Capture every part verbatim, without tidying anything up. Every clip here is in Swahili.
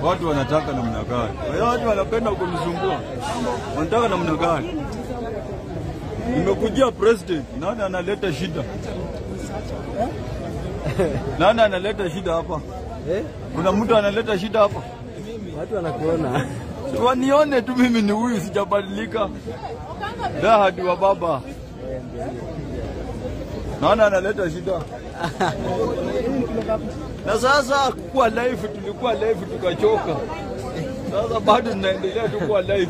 watu wanataka namna gani? Watu wanapenda kunisumbua. Wanataka namna gani? Nimekujia president, nani analeta shida? Nani analeta shida hapa? Eh? Kuna mtu analeta shida hapa? Watu wanakuona. Wanione tu mimi ni huyu, sijabadilika. Da hadi wa baba. Nani analeta shida? Na sasa kuwa live, tulikuwa live tukachoka. Sasa bado tunaendelea tu kuwa live.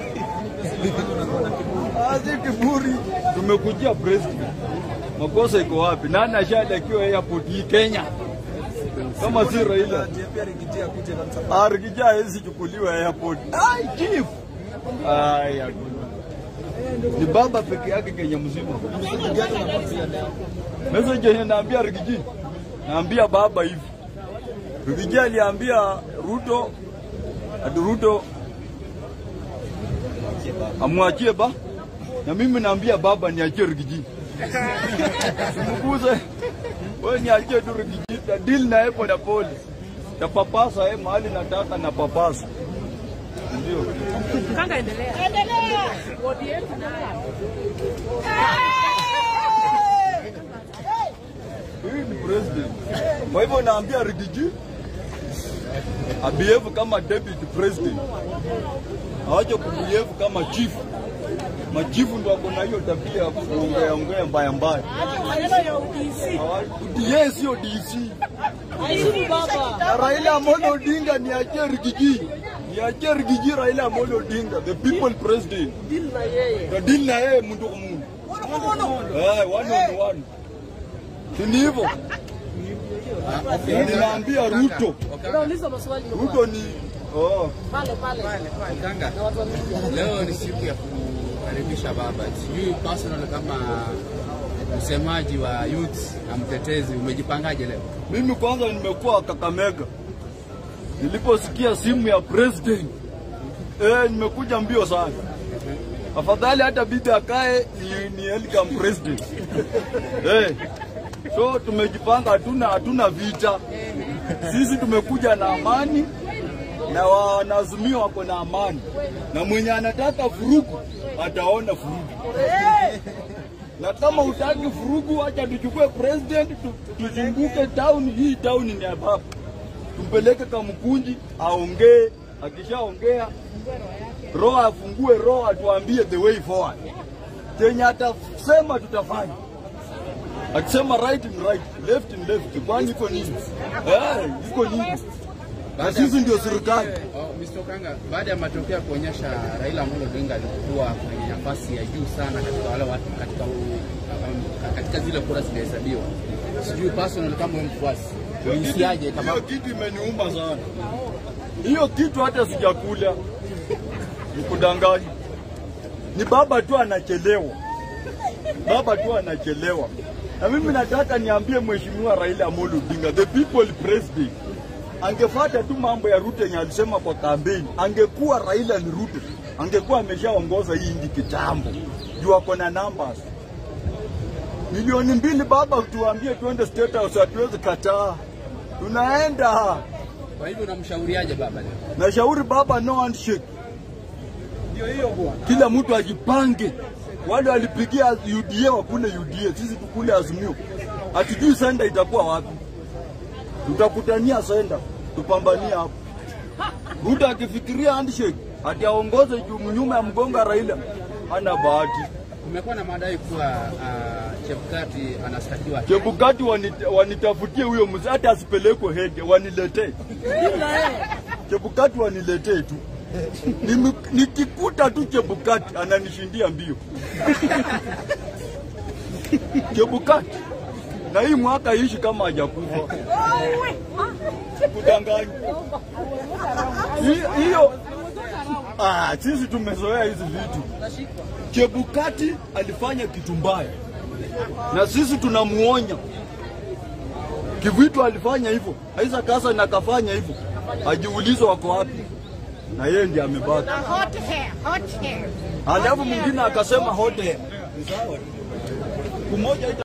Azi kiburi, tumekujia president. Makosa iko wapi? Nani ashadakiwa airport hii Kenya? Kama si Raila. Arikijia hezi chukuliwa airport. Ai chief. Ai hakuna. Ni baba peke yake Kenya mzima. Message yenye naambia Rikiji. Naambia baba hivi. Rikiji aliambia Ruto, ati Ruto amwachie ba. Na mimi naambia baba niachie Rikiji. Mkuze. Wewe niachie tu Rikiji, deal na hapo na pole. Na papasa eh mahali nataka na papasa. Ndio. Kanga endelea. Endelea. Wodi yetu nayo. Huyu ni president. Kwa hivyo naambia Rikiji abehave kama deputy president. Hawaje kubehave kama chief. Machifu ndio wako na hiyo tabia ya kuongea ongea mbaya mbaya. Maneno ya U D C. U D A sio D C. Aibu baba. Raila Amolo Odinga ni achie Rikiji. Ni achie Rikiji Raila Amolo Odinga, the people president. Deal na yeye. Na deal na yeye mtu kwa mtu. Eh, one on one. Ni hivyo. Ninaambia Ruto. Unauliza maswali Ruto. Ruto ni oh. Pale pale. Kanga. Leo ni siku ya kukaribisha baba. Sijui personal kama msemaji wa youth na mtetezi umejipangaje leo? Mimi kwanza nimekuwa Kakamega. Niliposikia simu ya president, eh nimekuja mbio sana. Afadhali hata bibi akae ni, ni welcome president. Eh. So tumejipanga, hatuna hatuna vita. Sisi tumekuja na amani na wana Azimio wako na amani. Na mwenye anataka furugu ataona furugu. Na kama utaki furugu, acha tuchukue president tuzunguke town hii, town ni hapa. Tumpeleke kama mkunji aongee, akishaongea roho afungue roho atuambie the way forward. Kenya atasema tutafanya. Akisema right and right, left and left, kwani iko nini? Eh, iko nini? Na sisi ndio serikali. Oh, mister Kanga, baada ya matokeo kuonyesha Raila Amolo Odinga alikuwa kwenye nafasi ya juu sana katika wale watu katika katika zile kura zilihesabiwa. Sijui personal kama wewe mfuasi. Unisiaje kama hiyo kitu imeniuma sana. Hiyo kitu hata sijakula. Nikudanganya. Ni baba tu anachelewa. Baba tu anachelewa. Na mimi nataka niambie mheshimiwa Raila Amolo Odinga, the people president. Angefuata tu mambo ya RUTO yenye alisema kwa kampeni, angekuwa Raila ni RUTO, angekuwa ameshaongoza hii nchi kitambo. Juu ako na numbers. Milioni mbili baba tuambie twende state house, hatuwezi kataa. Tunaenda. Kwa hivyo unamshauriaje baba leo? Nashauri baba no handshake. Ndio hiyo bwana. Kila mtu ajipange. Wale walipigia U D A wakule U D A, sisi tukule Azimio. Hatujui senda itakuwa wapi. Tutakutania senda, tupambania hapo. Ruto akifikiria handshake, ati aongoze juu nyuma ya mgonga Raila, hana bahati. Kumekuwa na madai kuwa uh, Chebukati anastakiwa. Chebukati wanita, wanitafutie huyo mzee, hata asipelekwe hege, waniletee. Chebukati waniletee tu. Nikikuta tu Chebukati ananishindia mbio. Chebukati na hii mwaka ishi kama hajakufa. Kudanganya. Hiyo ah, sisi tumezoea hizi vitu. Chebukati alifanya kitu mbaya. Na sisi tunamuonya. Kivitu alifanya hivyo. Aisa kasa na kafanya hivyo. Ajiulize wako wapi. Na yeye ndiye amebaki. Hot hair, hot hair. Alafu mwingine akasema hot hair. Ni sawa. Kumoja